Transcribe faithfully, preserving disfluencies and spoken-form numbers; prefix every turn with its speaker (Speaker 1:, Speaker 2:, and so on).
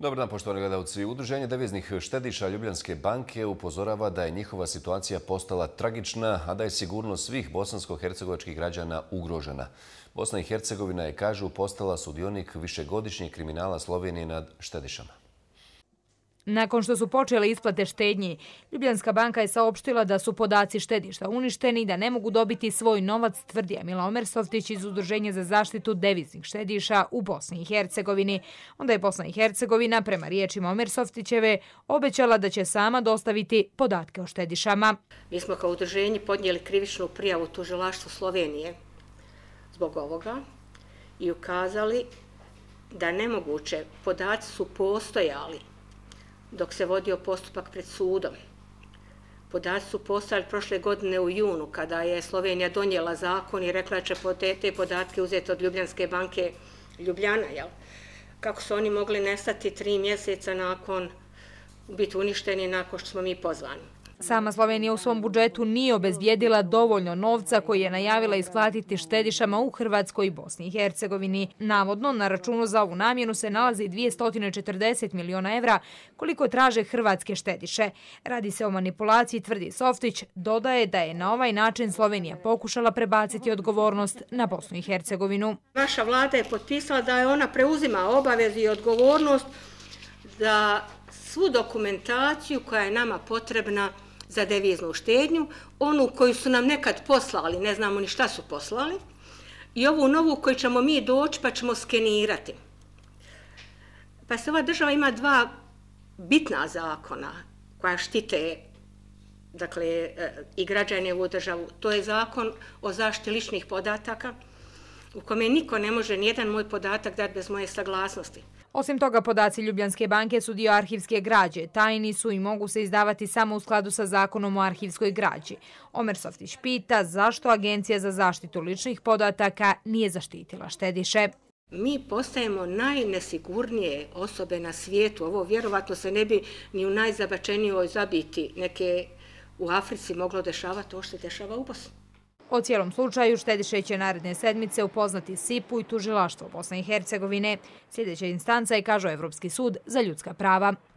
Speaker 1: Dobar dan, poštovani gledalci. Udruženje deviznih štediša Ljubljanske banke upozorava da je njihova situacija postala tragična, a da je sigurnost svih bosansko-hercegovačkih građana ugrožena. Bosna i Hercegovina je, kažu, postala sudionik višegodišnjeg kriminala Slovenije nad štedišama.
Speaker 2: Nakon što su počele isplate štednji, Ljubljanska banka je saopštila da su podaci štedišta uništeni i da ne mogu dobiti svoj novac, tvrdi Emila Omersoftić iz Udruženja za zaštitu deviznih štediša u Bosni i Hercegovini. Onda je Bosna i Hercegovina, prema riječima Omersoftićeve, obećala da će sama dostaviti podatke o štedišama.
Speaker 3: Mi smo kao udruženje podnijeli krivičnu prijavu tužilaštvu Slovenije zbog ovoga i ukazali da nemoguće podaci su postojali dok se vodio postupak pred sudom. Podaci su postojali prošle godine u junu, kada je Slovenija donijela zakon i rekla će te podatke uzeti od Ljubljanske banke Ljubljana. Jel? Kako su oni mogli nestati tri mjeseca nakon, biti uništeni nakon što smo mi pozvani.
Speaker 2: Sama Slovenija u svom budžetu nije obezbijedila dovoljno novca koji je najavila isplatiti štedišama u Hrvatskoj i Bosni i Hercegovini. Navodno, na računu za ovu namjenu se nalazi dvjesto četrdeset miliona evra koliko traže hrvatske štediše. Radi se o manipulaciji, tvrdi Softić, dodaje da je na ovaj način Slovenija pokušala prebaciti odgovornost na Bosnu i Hercegovinu.
Speaker 3: Naša vlada je potpisala da je ona preuzima obavezu i odgovornost da svu dokumentaciju koja je nama potrebna za deviznu štednju, onu koju su nam nekad poslali, ne znamo ni šta su poslali, i ovu novu koju ćemo mi doći pa ćemo skenirati. Pa se ova država ima dva bitna zakona koja štite, dakle, i građane u državu. To je zakon o zaštiti ličnih podataka, u kome niko ne može nijedan moj podatak dati bez moje saglasnosti.
Speaker 2: Osim toga, podaci Ljubljanske banke su dio arhivske građe, tajni su i mogu se izdavati samo u skladu sa zakonom o arhivskoj građi. Omersoftić pita zašto Agencija za zaštitu ličnih podataka nije zaštitila štediše.
Speaker 3: Mi postajemo najnesigurnije osobe na svijetu. Ovo vjerovatno se ne bi ni u najzabačenijoj zabiti neke u Africi moglo dešavati to što se dešava u Bosni.
Speaker 2: O cijelom slučaju štediše će naredne sedmice upoznati S I P-u i tužilaštvo Bosne i Hercegovine. Sljedeća instanca je, kaže, Evropski sud za ljudska prava.